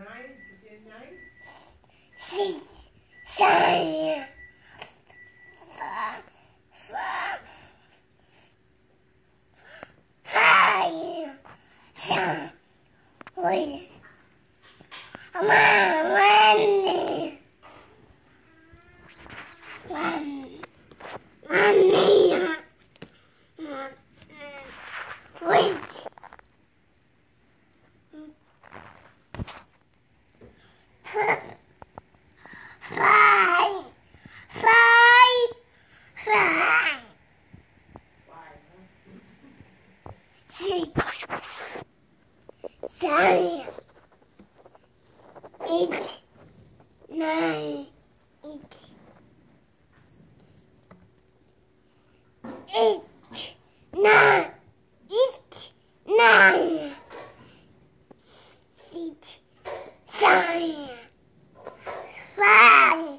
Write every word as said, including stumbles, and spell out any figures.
Six, seven, five, seven, wait. Money, money, money, wait. Five, five, five, six, seven, eight, nine, eight, eight, nine, eight, nine, six, seven, five.